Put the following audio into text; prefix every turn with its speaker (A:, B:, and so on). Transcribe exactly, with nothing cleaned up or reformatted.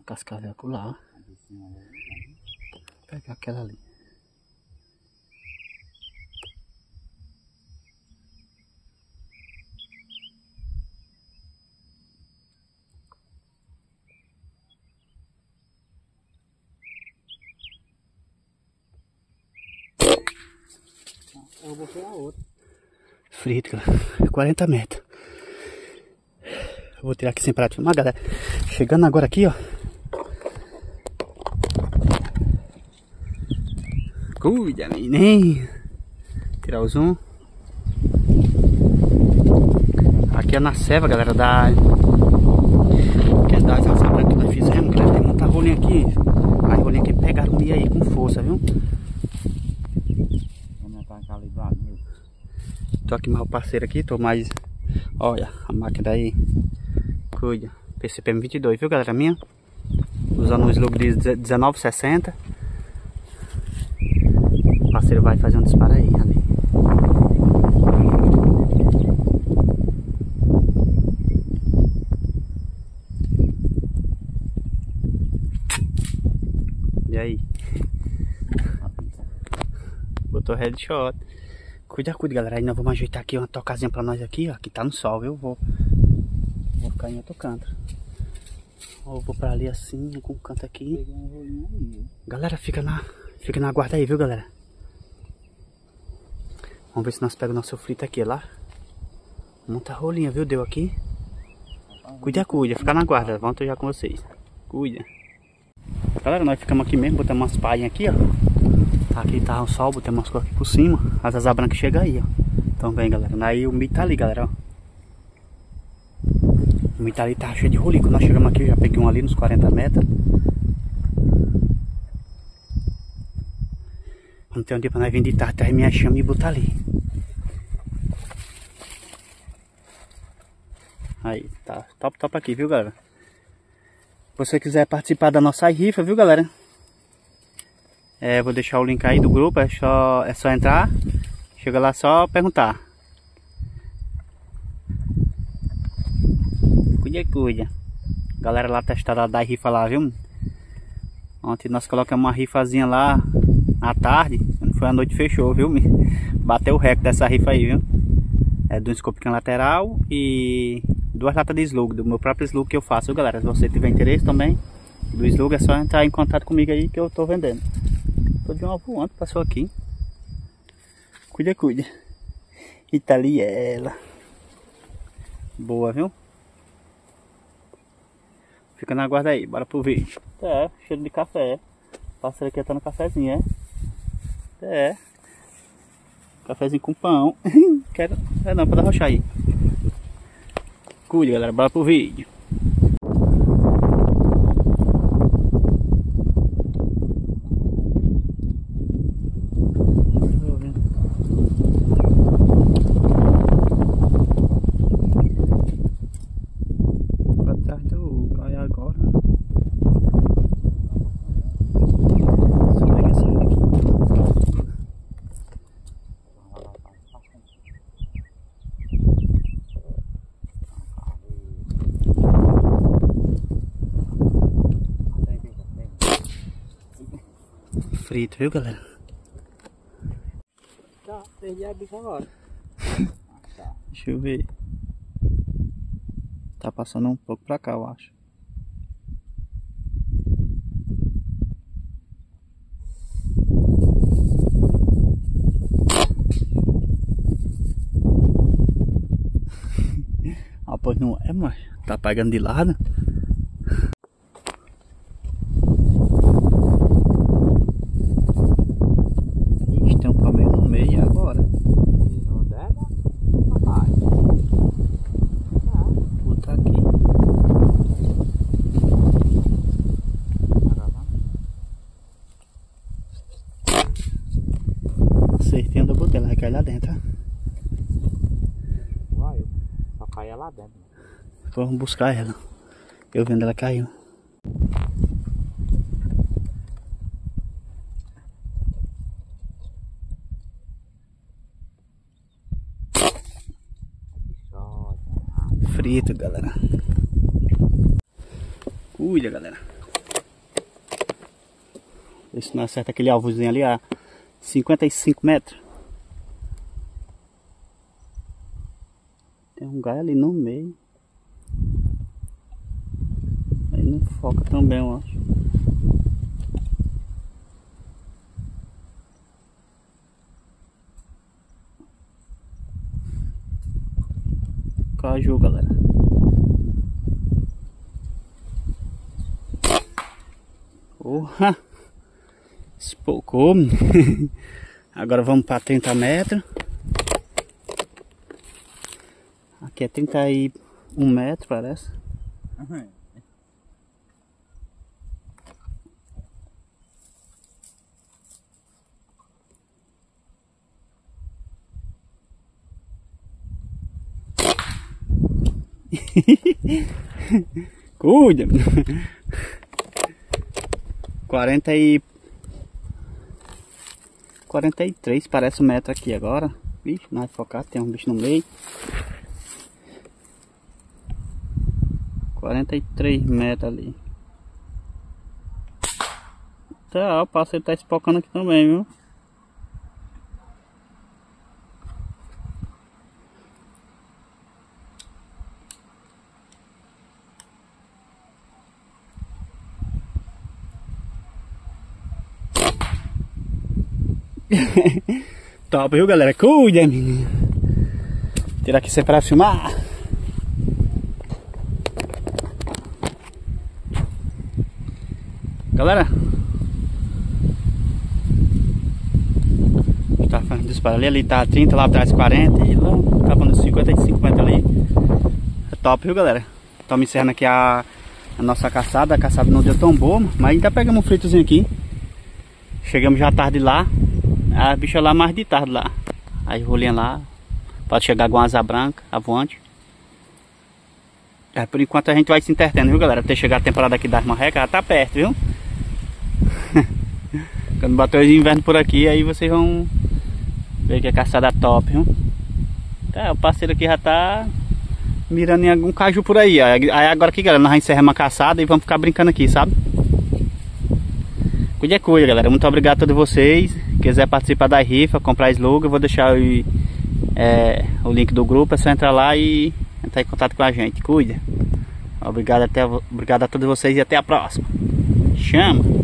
A: cascavel lá. Vou pegar aquela ali.
B: Eu vou pegar outra.
A: Frito, galera. quarenta metros. Eu vou tirar aqui sem parar de filmar, galera. Chegando agora aqui, ó. Cuida, menino. Tirar o zoom. Aqui é na ceva, galera, da... Que é da asa branca que nós fizemos, galera. Tem muita rolinha aqui. As rolinhas que pegaram o meio aí com força, viu? Tô aqui mais o parceiro aqui, tô mais... Olha, a máquina aí. Cuida. P C P M vinte e dois, viu, galera minha? Usando o slug de dezenove sessenta. O parceiro vai fazer um disparo aí, ali. E aí? Botou headshot. Cuida, cuida, galera. Aí nós vamos ajeitar aqui uma tocazinha pra nós aqui, ó. Que tá no sol, viu? Vou, vou ficar em outro canto. Ou vou pra ali assim, com um canto aqui. Galera, fica na, fica na guarda aí, viu, galera? Vamos ver se nós pegamos nosso frito aqui, lá. Muita rolinha, viu? Deu aqui. Cuida, cuida. Fica na guarda. Volto já com vocês. Cuida. Galera, nós ficamos aqui mesmo. Botamos umas palhinhas aqui, ó. Aqui tá o sol, botei umas coisas aqui por cima. As asas brancas chegam aí, ó. Então vem, galera. Aí o milho tá ali, galera, ó. O milho tá ali, tá cheio de rolinho. Quando nós chegamos aqui, eu já peguei um ali nos quarenta metros. Não tem um dia pra nós vir de tarde, tá minha chama e botar ali. Aí, tá top, top aqui, viu, galera? Se você quiser participar da nossa rifa, viu, galera? É, vou deixar o link aí do grupo, é só, é só entrar, chega lá só perguntar. Cuida, cuida. Galera lá testada da rifa lá, viu? Ontem nós colocamos uma rifazinha lá à tarde, quando foi a noite fechou, viu? Bateu o recorde dessa rifa aí, viu? É do escopinho lateral e duas latas de slug, do meu próprio slug que eu faço, viu, galera? Se você tiver interesse também do slug, é só entrar em contato comigo aí que eu tô vendendo. Tô de uma voando, passou aqui. Cuida, cuida. E tá ali ela. Boa, viu? Fica na guarda aí, bora pro vídeo. É, cheiro de café. Parceiro aqui tá no cafezinho, é? É. Cafezinho com pão. Quero. É não, pode arrochar aí. Cuida, galera, bora pro vídeo. Frito, viu, galera?
B: Tá, perdi a bicha agora.
A: Deixa eu ver. Tá passando um pouco pra cá, eu acho. Ah, pois não é, mas tá pegando de lado. Ixi, tem um palmeiro no meio agora.
B: Não deve, rapaz.
A: Vou botar aqui. Acertei onde eu botei, ela vai cair lá dentro, tá?
B: Vai, só caia lá dentro.
A: Vamos buscar ela. Eu vendo ela caiu. Frito, galera. Cuida, galera. Ver se não acerta aquele alvozinho ali a cinquenta e cinco metros. Tem um galho ali no meio. Aí não foca também, eu acho. Caju, galera. Porra! Espocou. Agora vamos para trinta metros. Aqui é trinta e um metros, parece. Uhum. Cuida. quarenta e quarenta e três parece um metro aqui agora. Vixe, não vai focar, tem um bicho no meio. quarenta e três metros ali. Tá, o parceiro tá espocando aqui também, viu? Top, viu, galera? Cuida, menino. Tirar aqui sempre para filmar. Galera, tá fazendo disparo ali, ali tá trinta, lá atrás quarenta e lá tá falando cinquenta e cinco metros ali. É top, viu, galera? Estamos encerrando aqui a, a nossa caçada. A caçada não deu tão boa, mas ainda pegamos um fritozinho aqui. Chegamos já tarde lá. A bicha lá mais de tarde lá. Aí rolinha lá. Pode chegar com asa branca, avante. É, por enquanto a gente vai se entretendo, viu, galera? Até chegar a temporada aqui das marrecas, já tá perto, viu? Quando bater o inverno por aqui, aí vocês vão ver que a caçada top, viu? Tá, o parceiro aqui já tá mirando em algum caju por aí. Aí agora aqui, galera, nós encerramos a caçada e vamos ficar brincando aqui, sabe? Cuide é cuida, galera. Muito obrigado a todos vocês. Quiser participar da rifa, comprar slogan, eu vou deixar o, é, o link do grupo. É só entrar lá e entrar em contato com a gente. Cuida. Obrigado, até, obrigado a todos vocês e até a próxima. Chama!